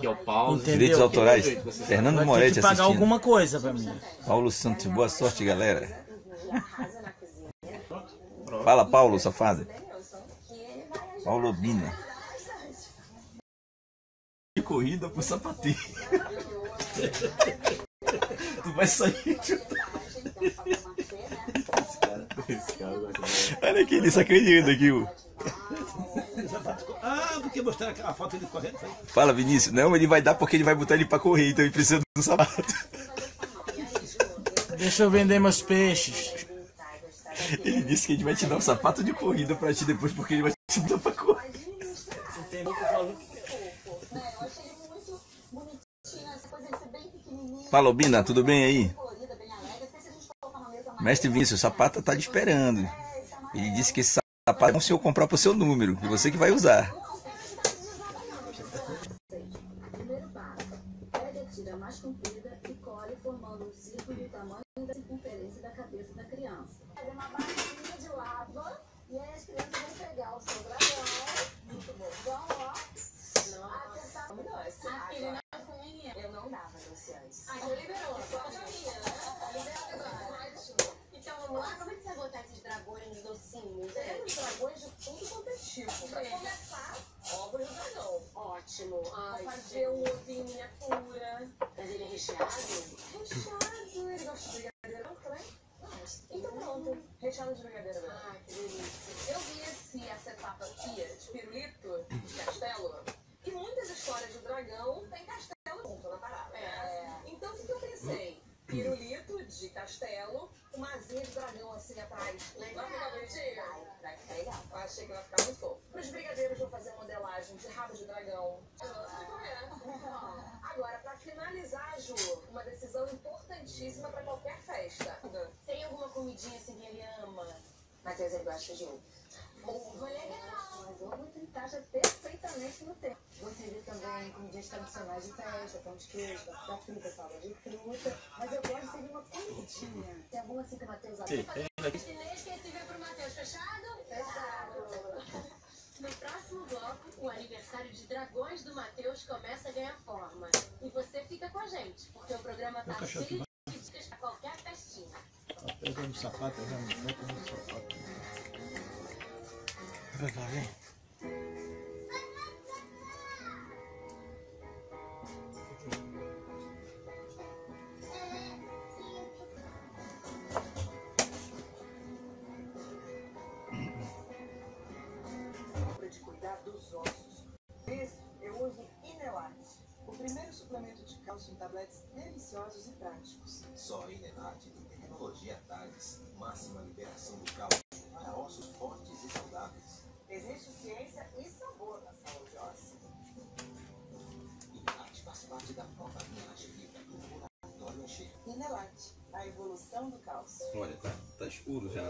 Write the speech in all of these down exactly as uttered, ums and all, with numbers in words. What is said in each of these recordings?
aqui é o Paulo. Entendeu? Direitos autorais. Fernando Vai Moretti ter que pagar assistindo. alguma coisa pra mim. Paulo Santos, boa sorte, galera. Fala, Paulo, safado. Paulo Bina. De corrida pro sapatinho. Tu vai sair. Olha aqui, ele sacaneando aqui, ó. Ah, porque mostraram a foto dele correndo. Fala, Vinícius. Não, ele vai dar porque ele vai botar ele pra correr, então ele precisa do sapato. Deixa eu vender meus peixes. Ele disse que a gente vai te dar um sapato de corrida pra ti depois, porque ele vai te dar pra correr. Fala, Bina, tudo bem aí? Mestre Vinícius, o sapato tá te esperando. Ele disse que esse sapato é bom se eu comprar pro seu número, e você que vai usar. Mais comprida e colhe formando um círculo do tamanho da circunferência da cabeça da criança. Fazer uma bacia de lava e aí as crianças vão pegar o seu dragão. Muito bom. Vão, ó. Não, acertar. Não, esse aquele não foi. Eu não dava Lucianes. Ah, então liberou. Só a minha, né? Liberou. Então vamos lá. Como é que você vai botar esses dragões nos docinhos? Temos dragões de tudo quanto é tipo. Pra começar, ovos do dragão. Ótimo. Ai, vou fazer um ovinho miniatura. Mas ele é recheado? Recheado. Ele gosta de brigadeiro branco, né? Então pronto. Recheado de brigadeiro branco. Ah, que delícia. Eu vi esse, essa etapa aqui de pirulito, de castelo. E muitas histórias de dragão tem castelo junto na parada. É. Então o que eu pensei? Pirulito de castelo, uma asinha de dragão assim atrás. Legal. Vai ficar bonitinho? Vai ficar legal. Eu achei que vai ficar muito fofo. Para os brigadeiros, vou fazer a modelagem de rabo de dragão. Agora, para finalizar, Ju, uma decisão importantíssima para qualquer festa. Tem alguma comidinha assim que ele ama? Matheus, ele gosta de ovo. Ovo é legal. Mas ovo ele encaixa perfeitamente no tempo. Você vê também comidinhas tradicionais de festa, pão de queijo, batata frita, salada de fruta. Mas eu gosto de uma comidinha. Tem alguma assim que o Matheus adora? Inesquecível pro Matheus, fechado? Fechado. No próximo bloco, o aniversário de dragões do Matheus começa a ganhar forma. E você fica com a gente, porque o programa tá cheio de dicas pra qualquer festinha. Tá pegando o sapato, já não vou pegar o sapato. Vai cá, vem. De cuidar dos ossos. Esse eu uso Inelate, o primeiro suplemento de cálcio em tabletes deliciosos e práticos. Só Inelate tem tecnologia Thales, máxima liberação do cálcio para ossos fortes e saudáveis. Existe ciência e sabor na saúde óssea. Inelate faz parte da nova linha Angelica do Laboratório Anchieta. Inelate, a evolução do cálcio. Olha, tá, tá escuro já.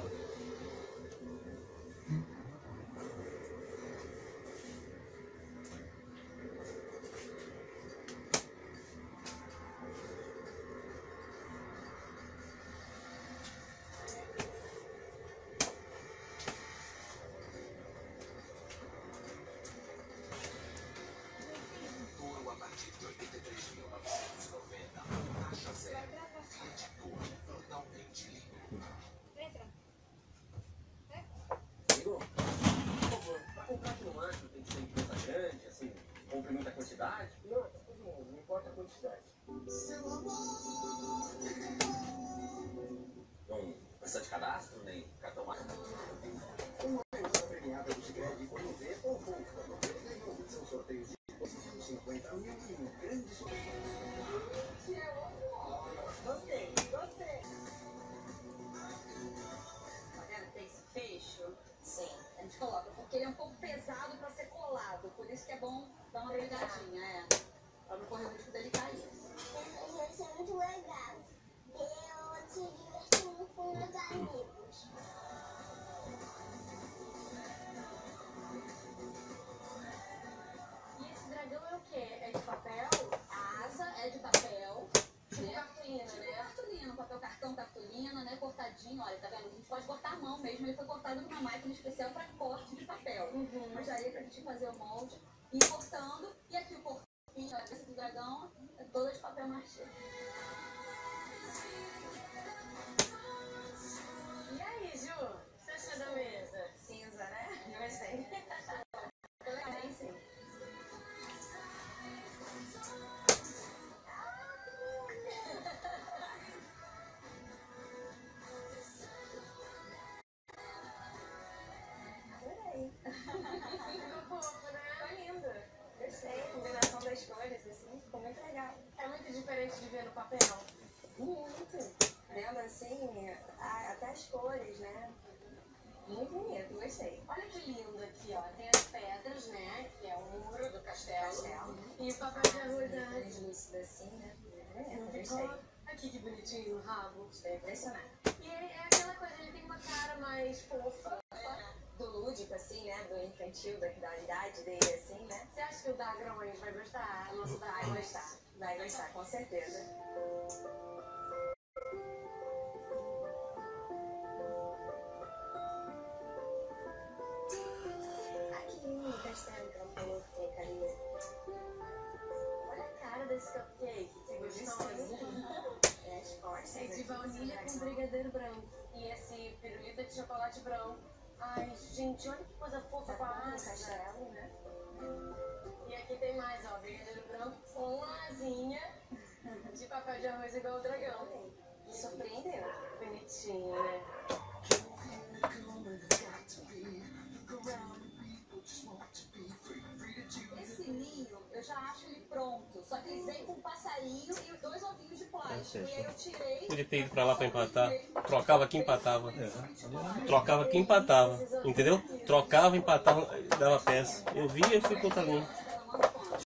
quantidade? Não, tá tudo bom, não importa a quantidade. Seu amor! Não precisa de cadastro, nem cartão mais. Uma pergunta premiada do Sicredi por noventa ou pouco. noventa são sorteios de cinquenta mil e um grande sorteio. Gostei, gostei. Tá vendo? Tem esse fecho? Sim. A gente coloca, porque ele é um pouco pesado pra ser colado. Por isso que é bom dar uma pegadinha, é. Pra não correr o risco dele cair. Isso é muito legal. Eu te divertindo com meus amigos. E esse dragão é o quê? É de papel? A asa é de papel. Tipo cartolina, né? Cartolina, papel cartão, cartolina, né? Cortadinho, olha, tá vendo? A gente pode cortar a mão mesmo. Ele foi cortado numa máquina especial para corte de papel. Uhum. Mas daí pra gente fazer o molde, ir cortando. E aqui o corpinho, olha, do dragão é toda de papel machê. E aí, Ju? O que você achou da mesa? Cinza, né? Eu gostei. Também sim. Adorei. Ficou fofo, né? Ficou lindo. Gostei. A combinação das cores, assim, ficou muito legal. É muito diferente de ver no papel. Muito. Vendo assim, a- até as cores, né? Muito bonito, gostei. Olha que lindo aqui, ó. Tem as pedras, né? Que é o muro do castelo. Castelo. E o papel de arroz da Translúcido assim, né? Não Gostei. ficou? Aqui que bonitinho o rabo. Estou impressionada. E ele é aquela coisa, ele tem uma cara mais fofa. Do lúdico, assim, né? Do infantil, da, da idade dele, assim, né? Você acha que o Dagrões vai gostar? O nosso Vai Dagrões? gostar. Vai gostar, com certeza. Aqui no castelo que ela falou que tem carinho. Olha a cara desse cupcake. Que gostoso. É as costas. É de aqui, baunilha assim, com brigadeiro branco. E esse pirulito é de chocolate branco. Ai, gente, olha que coisa fofa Tá com a bom, no asa. castelo, né? E aqui tem mais, ó, brigadeiro branco com asinha de papel de arroz igual o dragão. Me surpreendeu. Bonitinho, né? Esse ninho, eu já acho ele pronto. Só que ele vem com um passarinho e dois ovinhos de plástico. E aí eu tirei. Podia ter ido pra lá pra empatar. Trocava aqui, empatava. Trocava aqui, empatava. Entendeu? Trocava, empatava, dava peça. Eu via e fui contra linha.